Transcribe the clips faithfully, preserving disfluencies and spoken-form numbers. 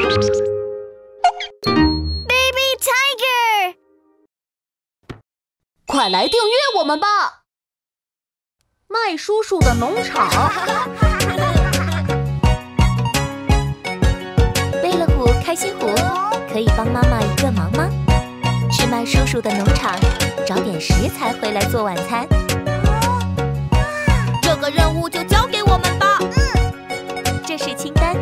Baby Tiger， 快来订阅我们吧！麦叔叔的农场。 贝乐虎、开心虎，可以帮妈妈一个忙吗？去麦叔叔的农场找点食材回来做晚餐。 这个任务就交给我们吧。 嗯，这是清单。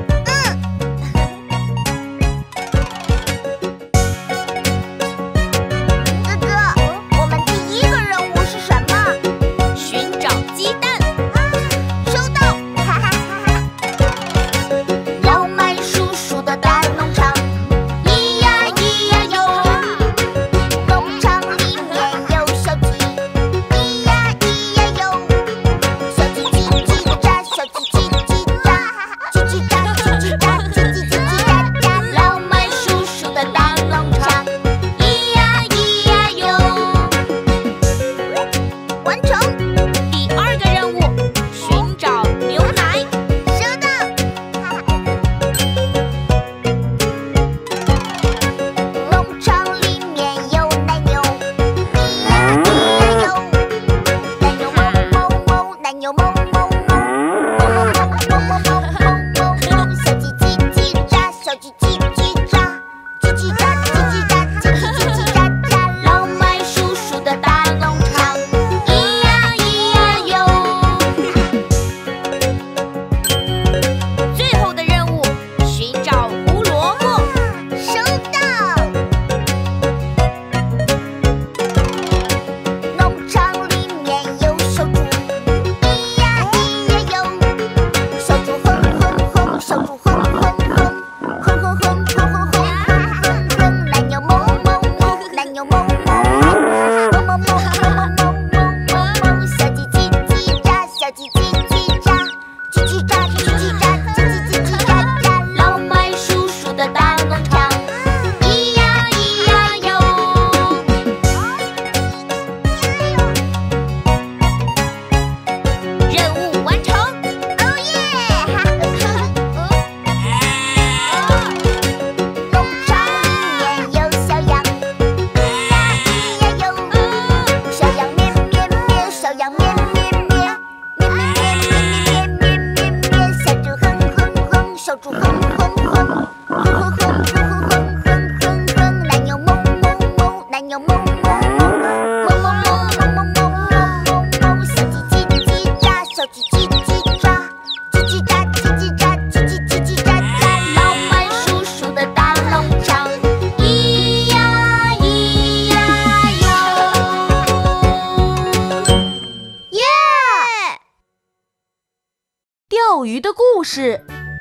钓鱼的故事。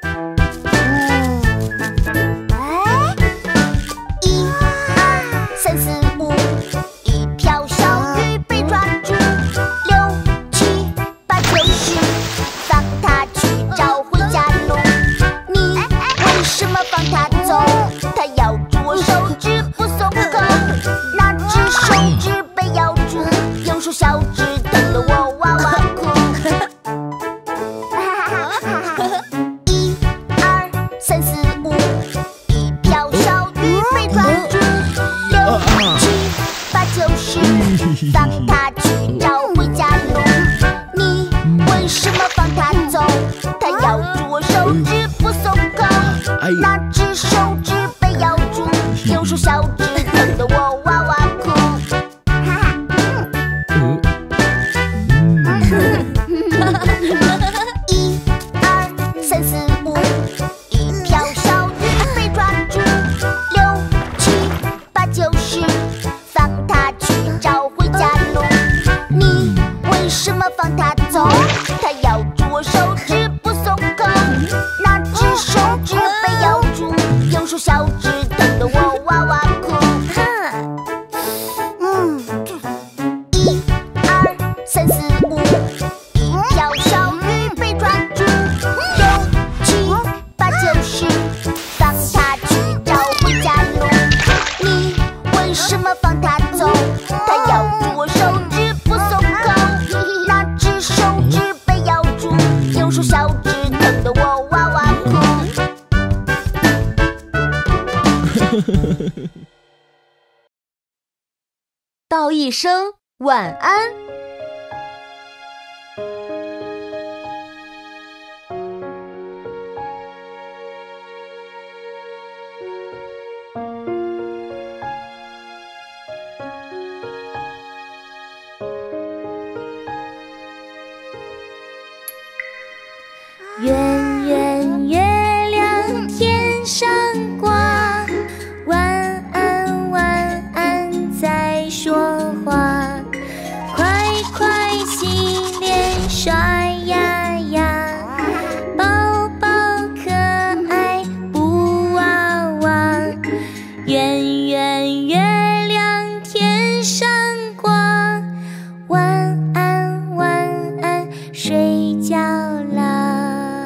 哎，一二三四五，一条小鱼被抓住，六七八九十，放它去找回家路。你为什么放它走？它咬住我手指不松口，那只手指被咬住，用手小指疼得我哇哇哭。三四五，一条小鱼被抓住，六七八九十，放它去找回家路。你为什么放它走？它咬住我手指不松口，那只手指被咬住，用手小指疼得我哇哇哭。哈哈，嗯。一二三四五。为什么放它走？它咬住我手指不松口，那只手指被咬住，用手小指疼得我哇哇哭。 道一声晚安。 圆圆月亮天上挂，晚安晚安在说话，快快洗脸刷牙呀，宝宝可爱布娃娃，圆圆月亮天上挂，晚安晚安睡觉啦。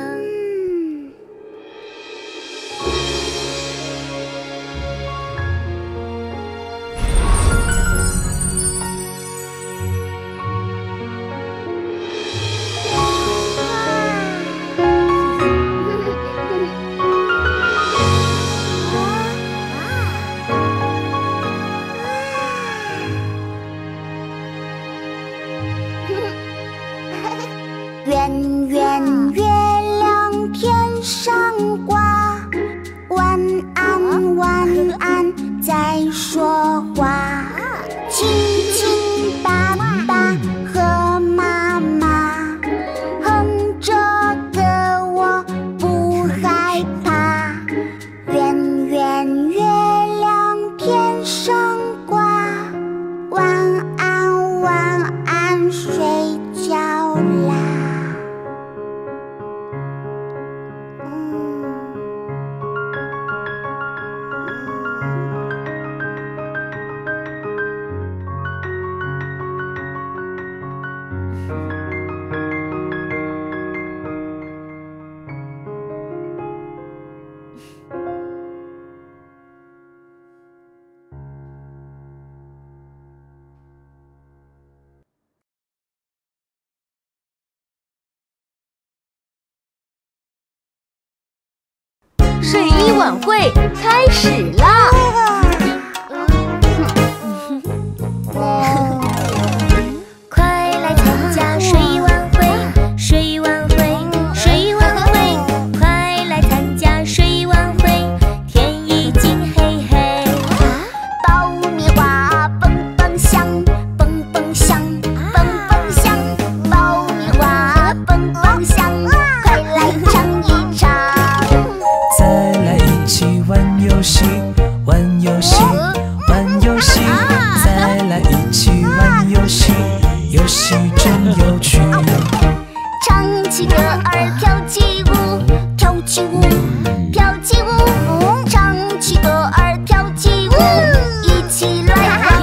圆圆月亮天上挂，晚安晚安在说话，亲亲爸爸和妈妈，哼着歌我不害怕。圆圆月亮天上挂，晚安晚安睡觉啦。 睡衣晚会开始啦！ 快来参加睡衣晚会，睡衣晚会，睡衣晚会，快来参加睡衣晚会，天已经黑黑。 爆米花蹦蹦响，蹦蹦响，蹦蹦响，爆米花蹦蹦响，快来尝一尝。 再来一起玩游戏，玩游戏，玩游戏，再来一起玩游戏，游戏真有趣。 唱起歌儿跳起舞，跳起舞，跳起舞，唱起歌儿跳起舞，一起来玩。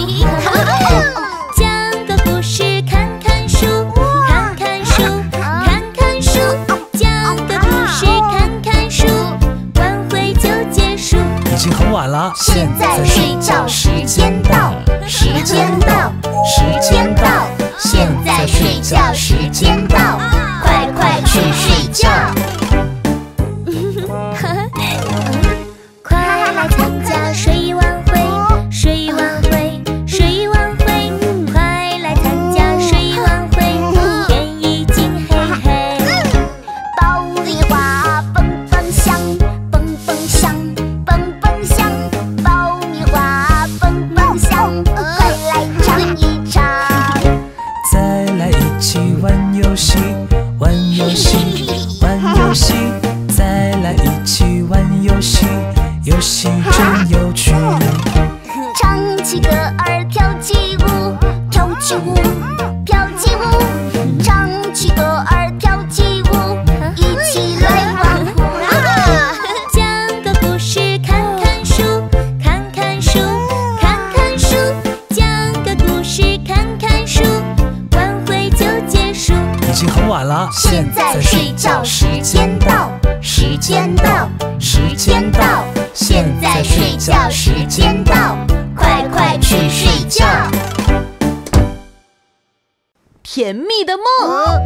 讲个故事，看看书，看看书，看看书，讲个故事，看看书，晚会就结束。 已经很晚了， 现在睡觉时间到，时间到，时间到，现在睡觉时间到，快快去睡觉。 快来参加睡衣晚会，睡衣晚会，睡衣晚会，快来参加睡衣晚会，天已经黑黑。 爆米花蹦蹦响，蹦蹦响，蹦蹦响，爆米花蹦蹦响，快来尝一尝。 再来一起玩游戏，玩游戏，玩游戏，再来一起玩游戏，游戏真有趣。 唱起歌儿跳起舞，跳起舞，跳起舞，唱起歌儿跳起舞，一起来玩。 讲个故事，看看书，看看书，看看书，讲个故事，看看书，晚会就结束。 已经很晚了， 现在睡觉时间到，时间到，时间到，现在睡觉时间到，快快去睡觉。 甜蜜的梦。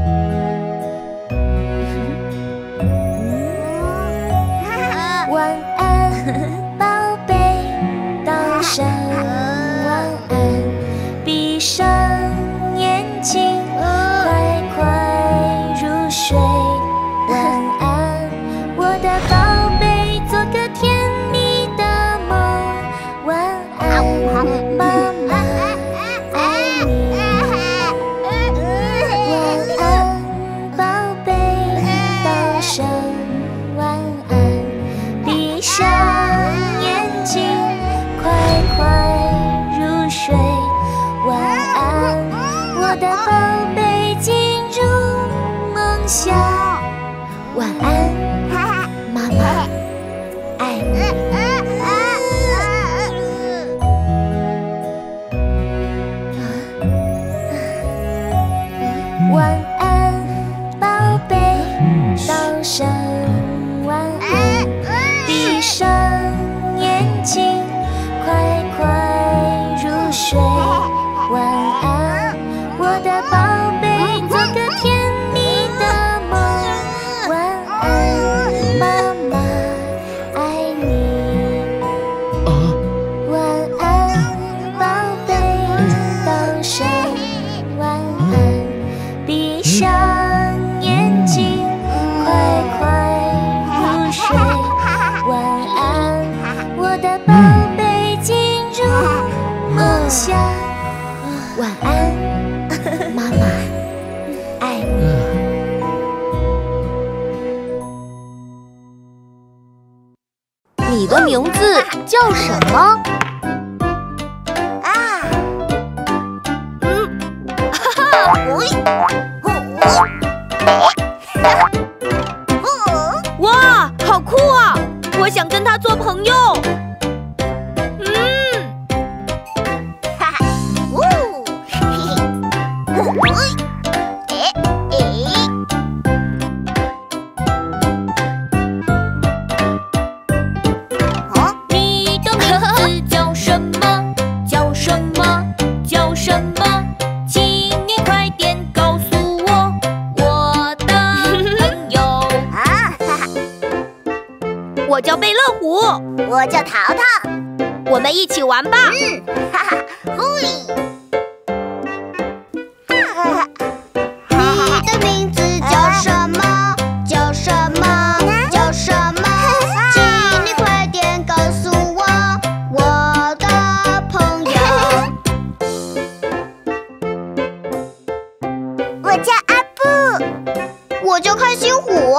晚安，宝贝。 闭上眼睛，快快入睡。晚安，我的宝贝，进入梦乡。晚安，妈妈，爱你。晚安，宝贝，道声晚安。闭上眼睛，快快入睡。晚安，我的宝贝，做个甜蜜的梦。晚安，妈妈，爱你。晚安，宝贝，道声晚安。闭上眼睛，快快入睡。晚安，我的宝贝，进入梦乡。晚安，妈妈，爱你。 你的名字叫什么？ 啊，嗯，哈哈， 哇，好酷啊！我想跟他做朋友。我叫贝乐虎， 我叫淘淘， 我们一起玩吧。 嗯，哈哈，嘿。你的名字叫什么？叫什么？叫什么？请你快点告诉我，我的朋友。我叫阿布，我叫开心虎。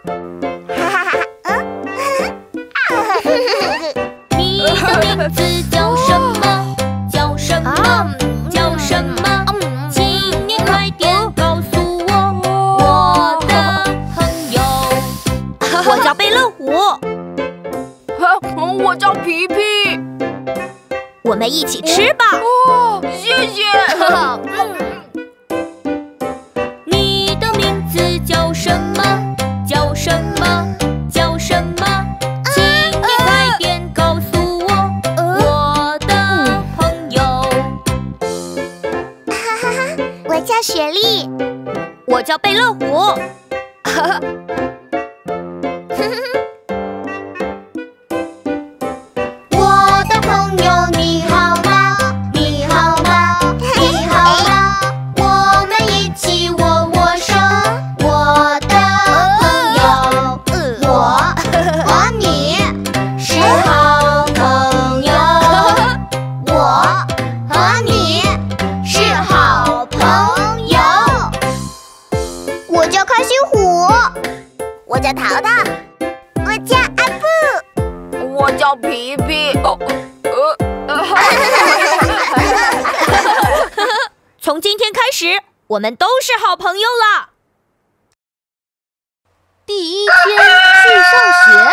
你的名字叫什么？叫什么？叫什么？请你快点告诉我，我的朋友。 我叫贝乐虎， 我叫皮皮。 我们一起吃吧。 哦，谢谢。 你的名字叫什么？叫什么？叫什么？请你快点告诉我，我的朋友。 哈哈哈，我叫雪莉， 我叫贝乐虎。 我的朋友你好吗？你好吗？你好吗？我们一起握握手，我的朋友，我和你是好朋友，我和你是好朋友。我叫开心虎，我叫淘淘，我叫阿布。 我叫皮皮。哦，呃， 从今天开始，我们都是好朋友了。 第一天去上学。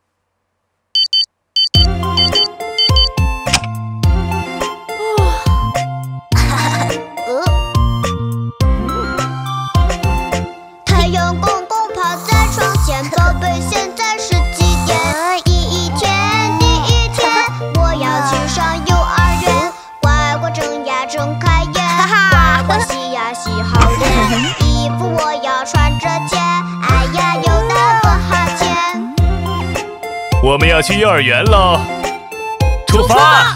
太阳公公趴在窗前，宝贝，现在是几点？第一天，第一天，我要去上幼儿园。乖乖睁呀睁开眼，乖乖洗呀洗好脸。衣服我要穿着件，哎呀，又打个哈欠。 我们要去幼儿园喽，出发！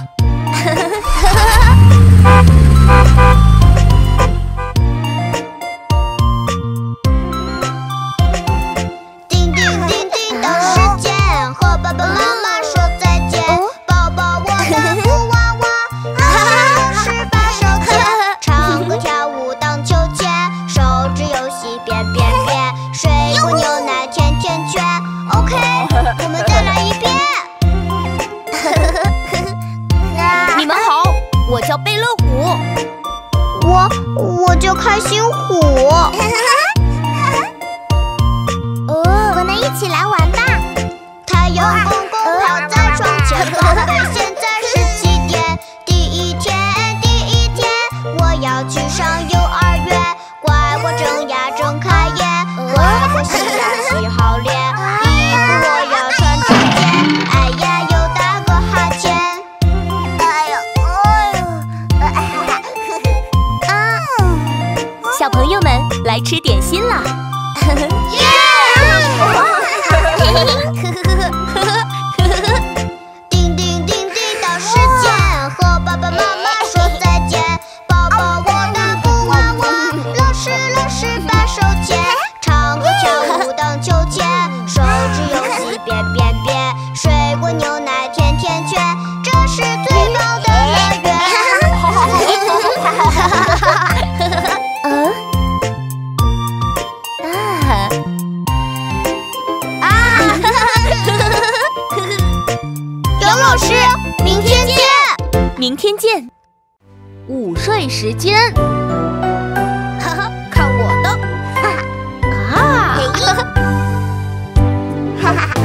叮叮叮叮到时间，和爸爸妈妈说再见。抱抱我的布娃娃，啊，是把手牵，唱歌跳舞荡秋千，手指游戏变变变，水果牛奶甜甜圈。OK，我们再来一遍。 来吃点心啦！ 耶！叮叮叮叮到时间，和爸爸妈妈说再见。宝宝我的布娃娃，老师老师把手牵，唱歌跳舞荡秋千，手指游戏变变变，水果牛奶甜甜圈，这是最棒的乐园。杨老师，明天见！ 明天见。午睡时间， 哈哈，看我的！ 啊！ 哈哈，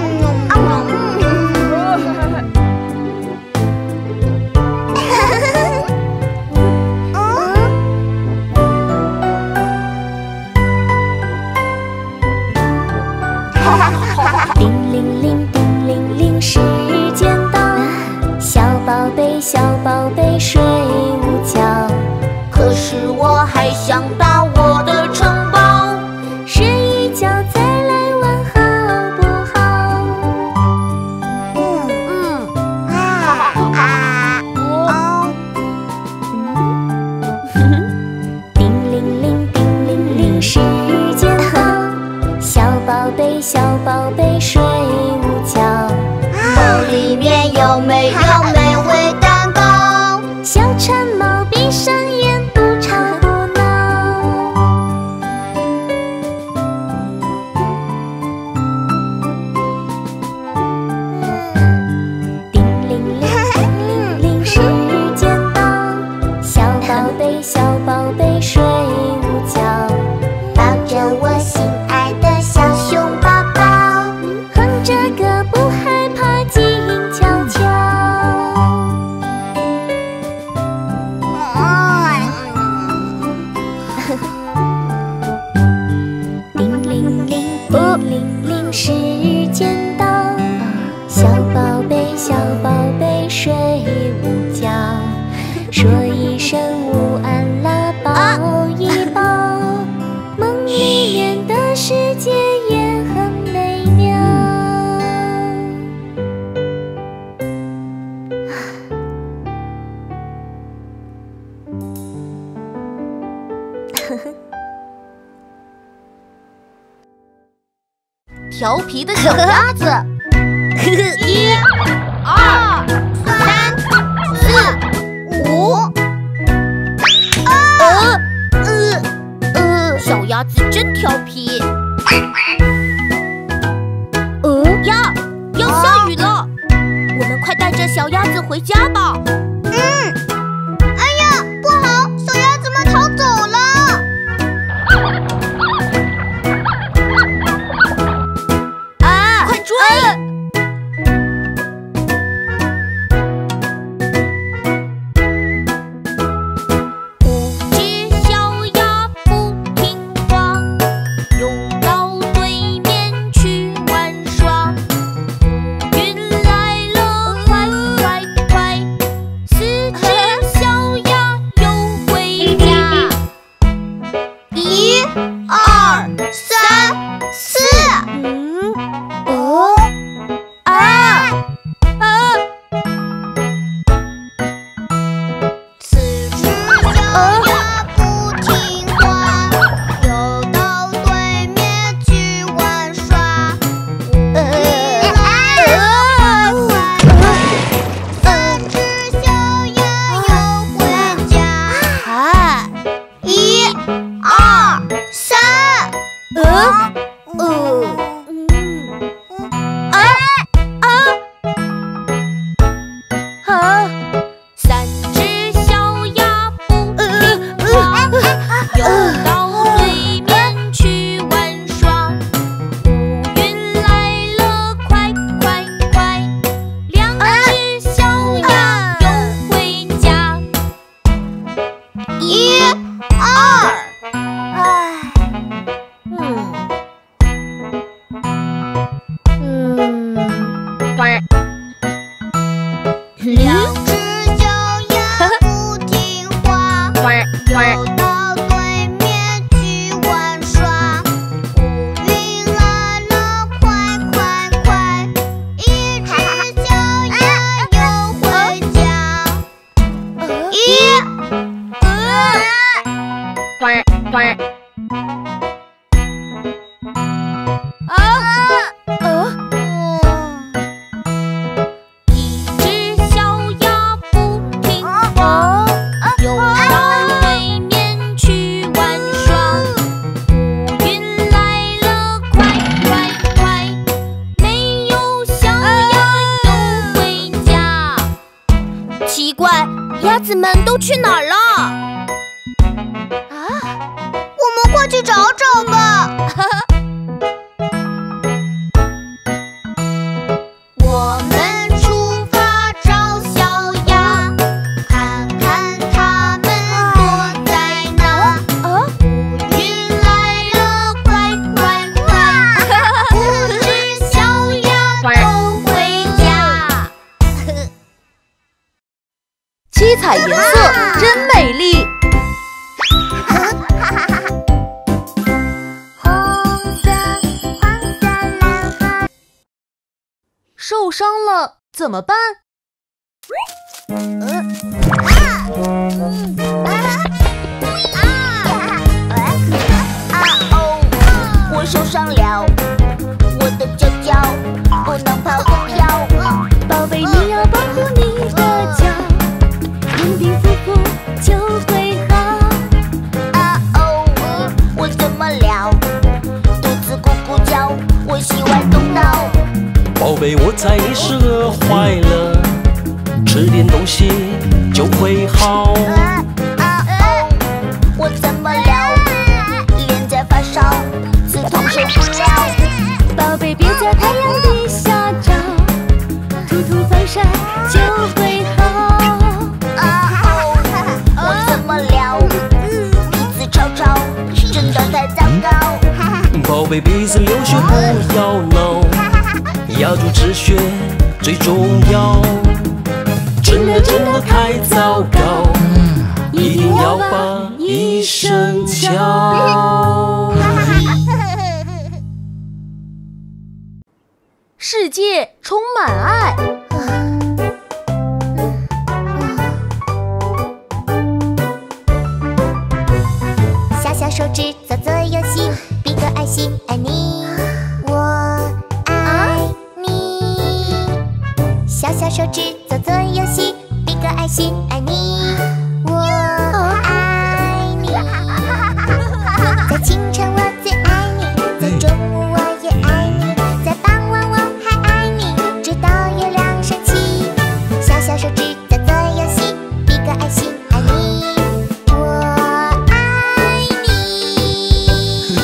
叮铃铃，叮铃铃，时间到，小宝贝，小宝贝，睡午觉。 可是我还想到我的城堡， 睡一觉再来玩好不好？ 嗯嗯啊啊哦！ 叮铃铃，叮铃铃，时间到，小宝贝，小宝贝，睡午觉。 梦里面有没有美味蛋糕？ 小馋猫闭上眼，不吵不闹。叮铃铃，叮铃铃，时间到，小宝贝，小宝贝，睡午觉。 抱着我心爱的小熊宝宝， 哼着歌不害怕，静悄悄。叮铃铃，叮铃铃，时间到，小宝贝，小宝贝，睡午觉。说一声午安啦，抱一抱，梦里面的世界也很美妙。 调皮的小鸭子， 一、二、三、四、五。 呃呃呃，小鸭子真调皮。 呃呀，要下雨了，我们快带着小鸭子回家吧。 嗯，哎呀，不好，小鸭子们逃走了。 啊，快追！五只小鸭不听话，游到对面去玩耍。云来了，快快快！四只小鸭又回家。 一、二、三、四。 嗯， 哦， 啊啊！ 四只小鸭不听话，游到对面去玩耍。云来了，快快！三只小鸭又回家。 啊， 一、二、三。 呃呃，嗯，啊啊啊！三只小鸭不听话，游到对面去玩耍。乌云来了，快快快！两只小鸭又回家。 一、二。 唉，嗯嗯， 两只小鸭不听话，游到对面去玩鸭子们都去哪儿了？ 啊，我们快去找找吧。我们出发找小鸭，看看它们躲在哪。乌云来了，快快快，五只小鸭都回家。 七彩颜色真美丽。受伤了怎么办？ 我受伤了，我的脚脚不能跑得跳。 宝贝，你要保护你的脚，用力扶扶就会好。 啊哦，我怎么了？肚子咕咕叫，我喜欢动脑。 宝贝，我猜你是饿坏了，吃点东西就会好。 啊哦，我怎么了？脸在发烧，刺痛受不了。 宝贝，别在太阳底下照，涂涂防晒就会好。 啊哦，我怎么了？鼻子吵吵，真的太糟糕。 宝贝，鼻子流血不要闹，压住止血最重要。真的真的太糟糕，一定要把医生叫。 世界充满爱。 小小手指做做游戏，比个爱心，爱你，我爱你。小小手指做做游戏，比个爱心，爱你，我爱你。在清晨我最爱你，在中午我也爱你，在傍晚我还爱你，直到月亮升起。小小手指做做游戏，比个爱心，爱你，我爱你。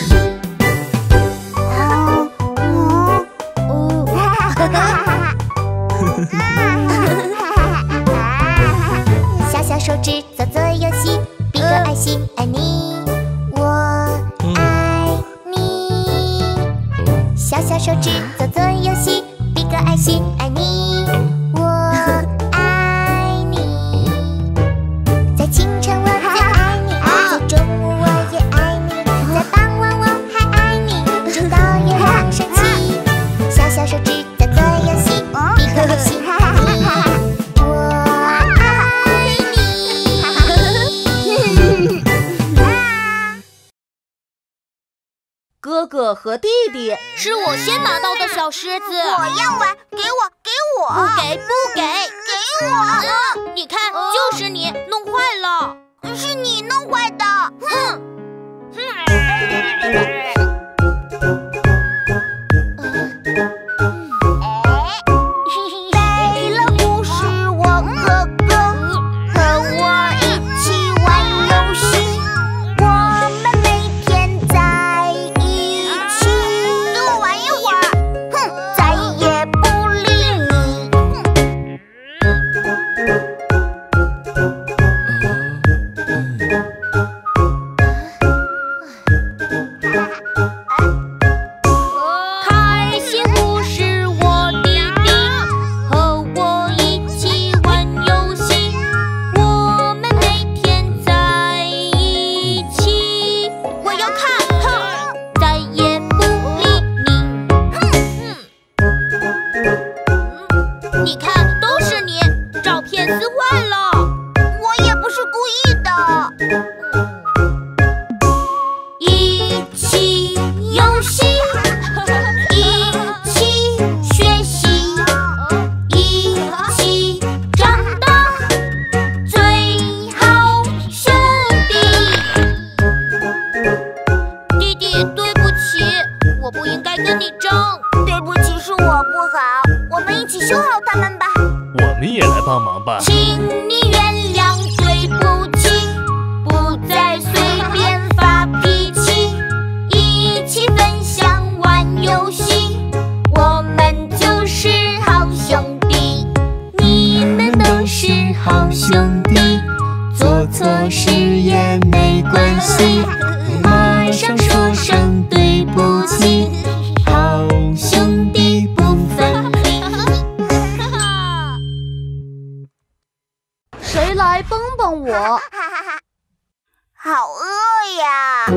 小小手指做做游戏，比个爱心，爱你，我爱你。小小手指做做游戏，比个爱心，爱你，我爱你。在清晨我最爱你，在中午我也爱你，在傍晚我还爱你，直到月亮升起。小小手指做做游戏，比个爱心，爱你，我爱你。 哥哥和弟弟， 是我先拿到的小狮子。 我要玩，给我，给我， 不给不给， 给我！ 嗯，你看，就是你弄坏了。 是你弄坏的。 哼！ 贝勒不是我哥哥，和我一起玩游戏，我们每天在一起。跟我玩一会儿，哼，再也不理你。 开心不是我弟弟，和我一起玩游戏，我们每天在一起。我要看，哼，再也不理你，哼，嗯，你看，都是你，照片撕坏了。 我也不是故意的。 一起游戏，一起学习，一起长大，最好兄弟。弟弟，对不起，我不应该跟你争。 对不起，是我不好，我们一起修好它们吧。 我们也来帮忙吧。 请你原来帮帮我。 好饿呀！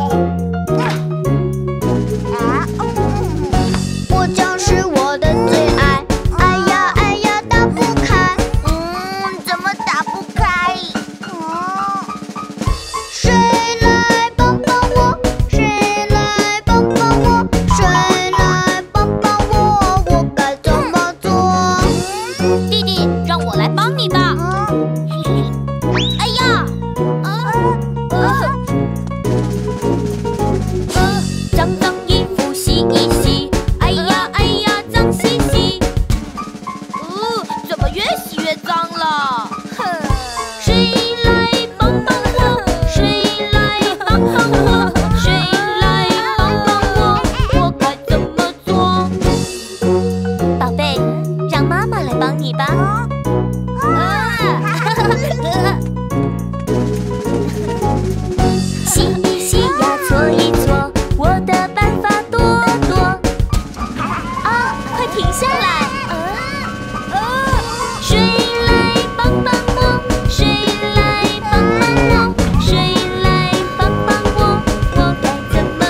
果酱是我的最爱，哎呀哎呀打不开，嗯，怎么打不开？嗯，谁来帮帮我？谁来帮帮我？谁来帮帮我？我该怎么做？ 弟弟，让我来帮你吧。哎呀，啊，呃，呃，脏脏衣服洗一洗。哎呀哎呀，脏兮兮。哦，怎么越洗越脏了？哼，谁来帮帮我？谁来帮帮我？谁来帮帮我？我该怎么做？宝贝，让妈妈来帮你吧。洗一洗呀，搓一搓，我的办法多多。啊，快停下来！呃，谁来帮帮我？谁来帮帮我？谁来帮帮我？我该怎么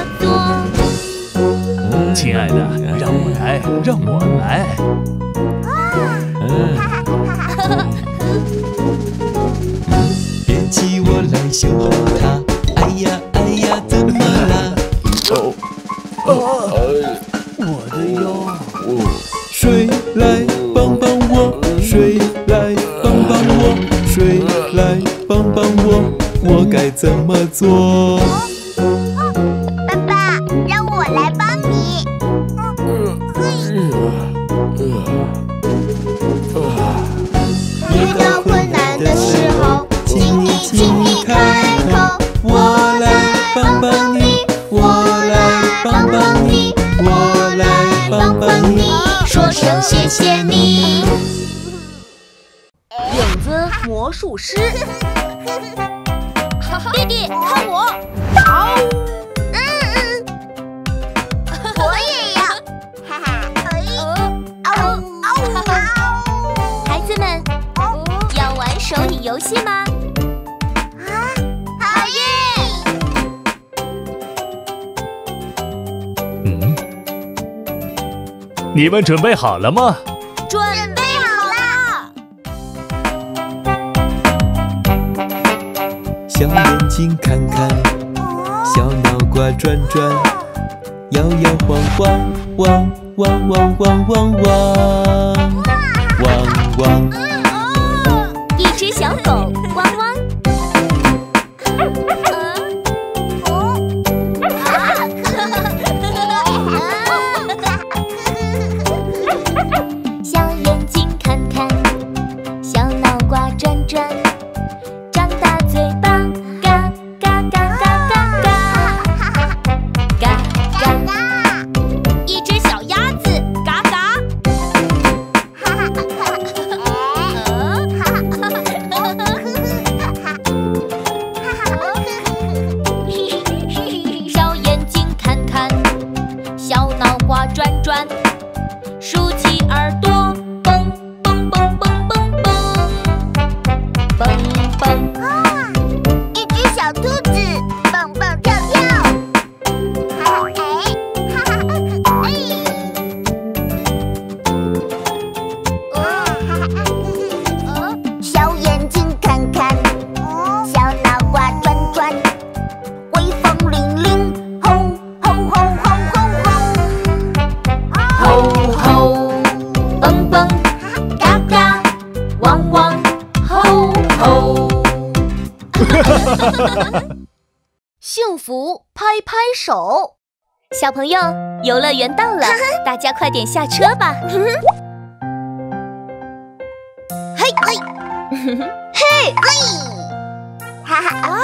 做？ 亲爱的，让我来，让我来。 别急，我来修好它。哎呀哎呀，怎么啦？哦， 我的腰。 谁来帮帮我？谁来帮帮我？谁来帮帮我？我该怎么做？ 爸爸，让我来帮你。遇到困难的时候，请你请你开口，我来帮帮你，我来帮帮你，我来帮帮你，说声谢谢你。 影子魔术师， 弟弟，看我！ 嗯嗯，我也要，哈哈，嗷嗷嗷！ 孩子们，要玩手语游戏吗？ 好耶！ 嗯，你们准备好了吗？ 准备好啦！ 小眼睛看看，小脑瓜转转，摇摇晃晃，汪汪汪汪汪汪，汪汪。 一只小狗汪汪。小眼睛看看，小脑瓜转转，张大嘴巴，嘎嘎嘎嘎嘎嘎，嘎嘎。一只小鸭子，嘎嘎。小眼睛看看，小脑瓜转转，竖起耳朵，蹦蹦蹦蹦蹦蹦，蹦蹦。 一只小兔子蹦蹦跳跳，哈哈哎，哈哈哎，哦，小眼睛看看，小脑瓜转转，威风凛凛，吼吼吼吼吼吼， 吼吼，蹦蹦，嘎嘎，汪汪，吼吼。 幸福拍拍手。 小朋友，游乐园到了，大家快点下车吧。 嘿嘿，嘿嘿，哈哈啊！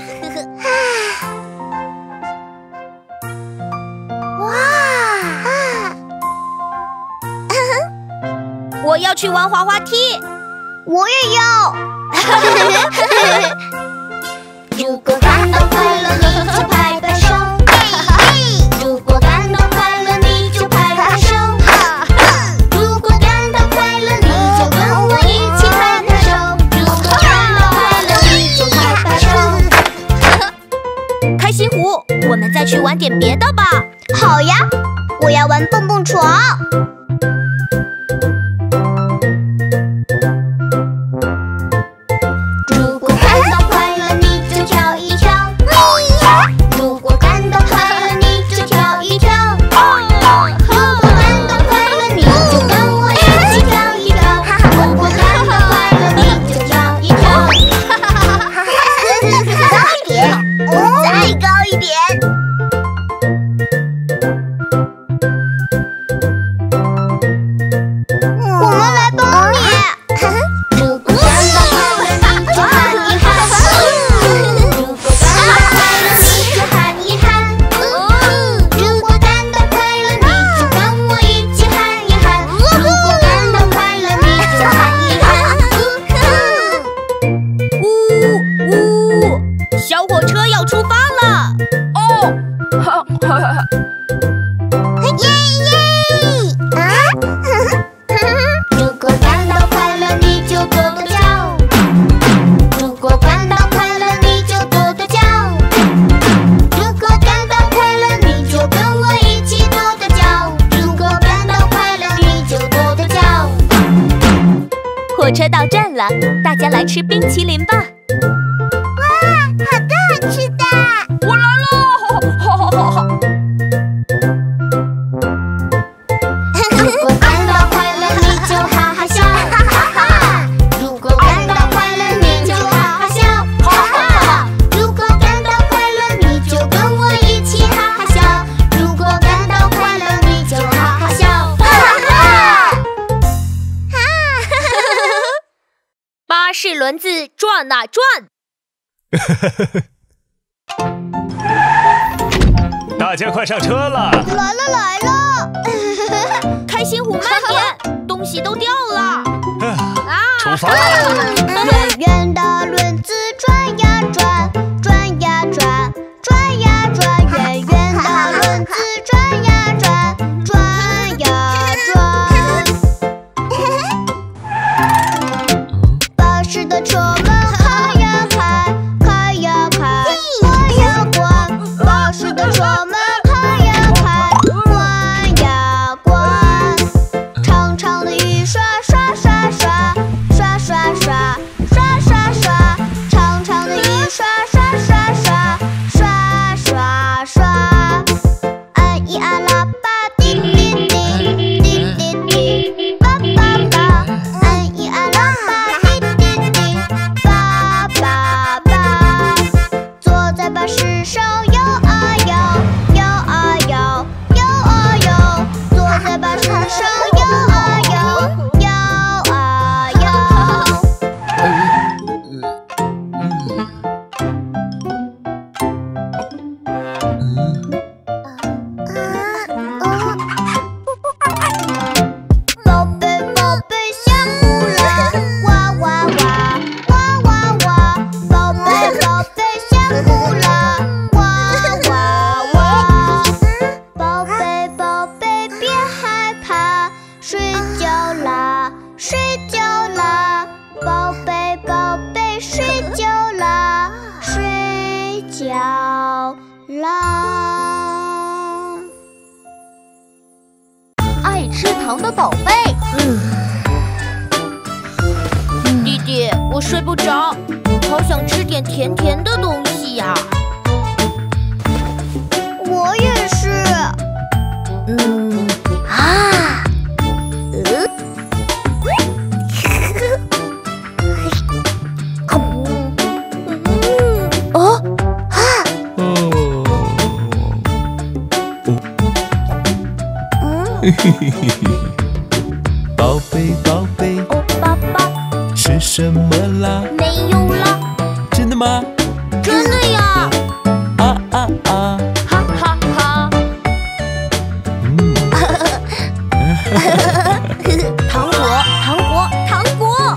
哇！ 我要去玩滑滑梯。 我也要。如果感到快乐，你就拍拍手。如果感到快乐，你就拍拍手。如果感到快乐，你就跟我一起拍拍手。如果快乐。 去玩点别的吧。 好呀，我要玩蹦蹦床。如果感到快乐，你就跳一跳。如果感到快乐，你就跳一跳。如果感到快乐，你就跟我一起跳一跳。如果感到快乐，你就跳一跳。高一点，再高一点。我们来帮你。如果感到快乐，你就喊一喊。如果感到快乐，你就喊一喊。如果感到快乐，你就跟我一起喊一喊。如果感到快乐，你就喊一喊。 呜呜，小火车要出发了。 哦，哈哈哈。 耶耶！啊！如果感到快乐，你就跺跺脚。如果感到快乐，你就跺跺脚。如果感到快乐，你就跟我一起跺跺脚。如果感到快乐，你就跺跺脚。 火车到站了，大家来吃冰淇淋吧。 哇，好多好吃的！ 我来喽！哈哈哈哈。 如果感到快乐，你就哈哈笑，哈哈哈！如果感到快乐，你就哈哈笑，哈哈！如果感到快乐，你就跟我一起哈哈笑。如果感到快乐，你就哈哈笑，哈哈哈！ 巴士轮子转啊转。 大家快上车了！ 来了来了！ 开心虎慢点，东西都掉了。啊！ 出发！ 圆圆的轮子转呀转，转呀转，转呀转，圆圆的轮子转呀转，转呀转。巴士的车门开呀开，开呀开，关呀关。巴士的车门开呀开，关呀关。长长的雨刷刷刷刷，刷刷刷，刷刷刷。长长的雨刷刷刷刷，刷刷刷。按一按喇叭，滴滴滴，滴滴滴，叭叭叭。按一按喇叭，滴滴滴，叭叭叭。坐在巴士上摇啊摇，摇啊摇，摇啊摇。坐在巴士上摇啊摇，摇啊摇。宝贝宝贝下木兰，哇哇哇，哇哇哇。宝贝宝贝下木兰，哇哇哇。宝贝宝贝别害怕，睡觉啦，睡觉啦。宝贝宝贝睡觉啦，睡觉啦。 爱吃糖的宝贝， 弟弟，我睡不着，好想吃点甜甜的东西呀。 我也是。 嗯啊，呃，哦啊， 宝贝宝贝， 哦，爸爸， 吃什么啦？ 没有了， 真的吗？ 真的呀， 啊啊啊！ 哈哈哈。 嗯， 糖果，糖果，糖果。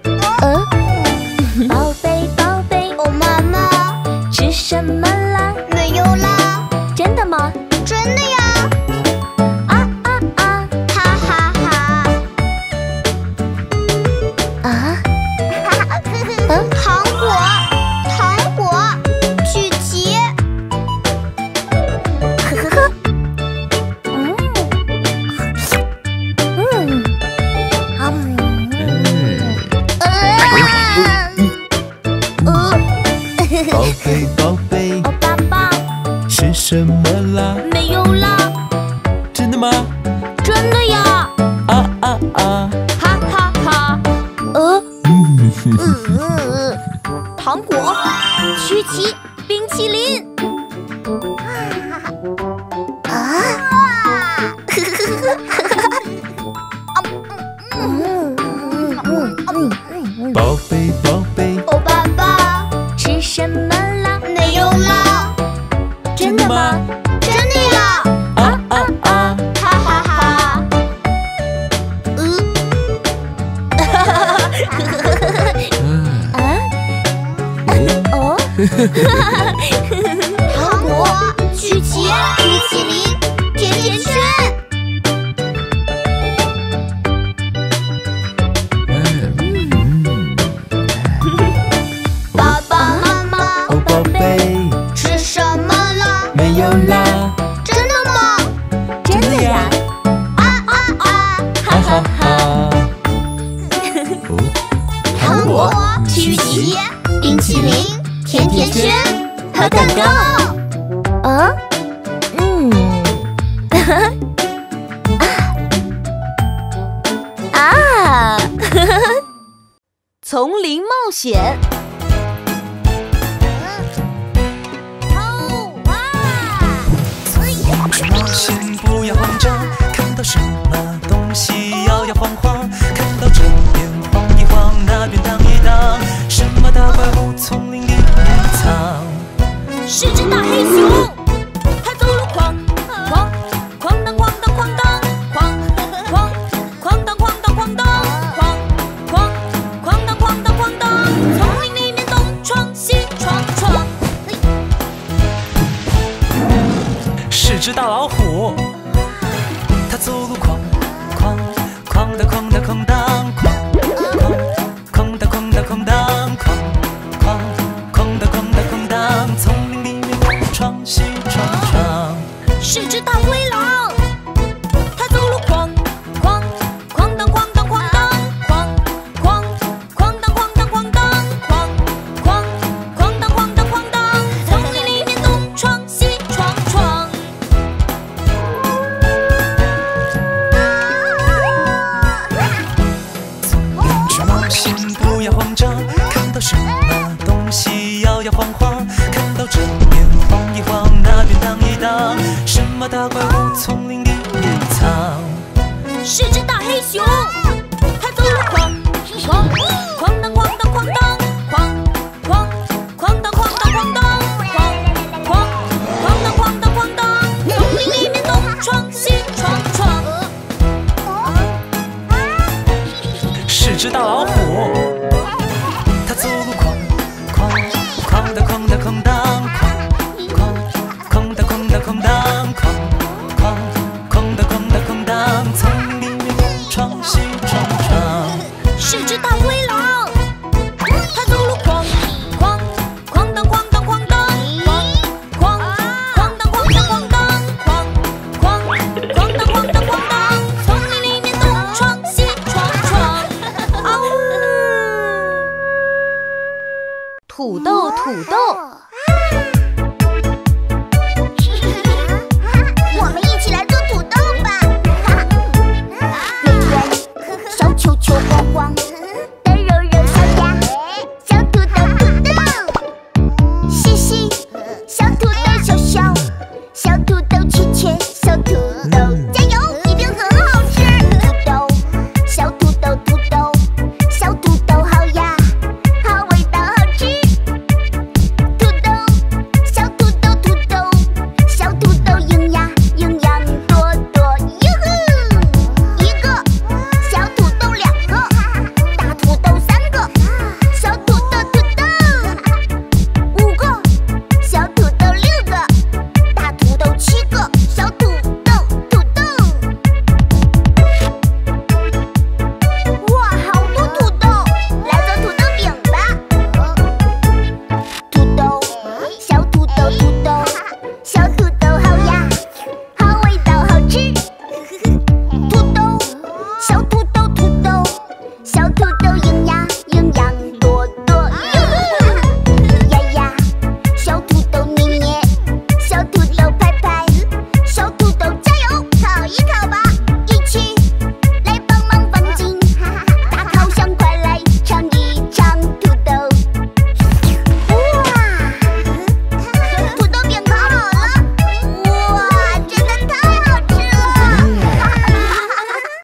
宝贝宝贝，哦妈妈， 吃什么啦？ 糖果，糖果，曲奇。呵呵呵。嗯嗯嗯。 宝贝宝贝， 哦，爸爸， 是什么啦？ 没有啦。 真的吗？ 真的呀！ 啊啊啊！ 哈哈哈。呃。 嗯嗯。糖果，曲奇，冰淇淋。啊！ 宝贝宝贝， 哦，爸爸， 吃什么啦？ 没有啦。 真的吗？ 真的呀！ 啊啊啊！ 哈哈哈。嗯。 啊？哦？ 糖果，曲奇，冰淇淋，甜甜圈。爸爸妈妈， 哦宝贝， 吃什么啦？ 没有啦， 真的吗？ 真的呀！ 啊啊啊！ 哈哈哈。哦， 糖果、曲奇、冰淇淋、甜甜圈和蛋糕。 啊？嗯。啊！ 丛林冒险。 去冒险，不要慌张，看到什么东西摇摇晃晃，看到这边晃一晃，那边荡一荡，什么大怪物丛林里面藏？ 是只大黑熊，它走路哐哐哐当哐当哐当哐哐哐当哐当哐当哐哐哐当哐当哐当，丛林里面东闯西闯闯。 是只大老虎，它走路哐哐哐当哐当哐当哐哐当哐当哐当哐哐哐当哐当哐当，丛林里面东闯西闯闯。 是只大灰狼，它走路哐哐哐当哐当哐当哐哐哐当哐当哐当哐哐哐当哐当哐当，丛林里面东闯西闯闯。 去冒险，不要慌张，看到什么东西摇摇晃晃，看到这边晃一晃，那边荡一荡，什么大怪物丛林里面藏？ 是只大黑熊，它走路哐哐哐当哐当哐当哐哐哐当哐当哐当哐哐哐当哐当哐当，丛林里面东闯西闯闯。 是只大老虎，它走路哐哐哐当哐当哐当哐哐哐当哐当哐当哐哐哐当哐当哐当，丛林里面东闯西闯闯。 是只大灰狼，它走路哐哐哐当哐当哐当哐哐哐当哐当哐当哐哐哐当哐当哐当，丛林里面东闯西闯闯。嗷呜！ 土豆，土豆。